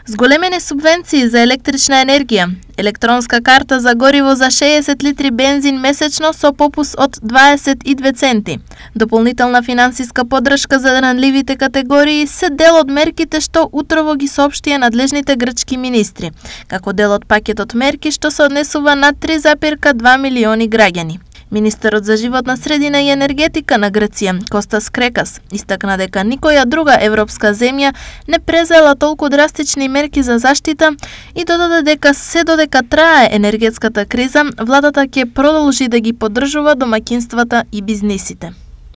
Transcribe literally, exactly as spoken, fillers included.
Зголемени субвенции за електрична енергија, електронска карта за гориво за шеесет литри бензин месечно со попус од дваесет и две центи. Дополнителна финансиска поддршка за ранливите категории се дел од мерките што утрово ги соопштија надлежните грчки министри, како дел од пакетот мерки што се однесува на три запирка две милиони граѓани. Министерот за животна средина и енергетика на Грција, Костас Крекас, истакна дека никоја друга европска земја не презела толку драстични мерки за заштита и додаде дека се додека трае енергетската криза, владата ќе продолжи да ги поддржува домаќинствата и бизнисите.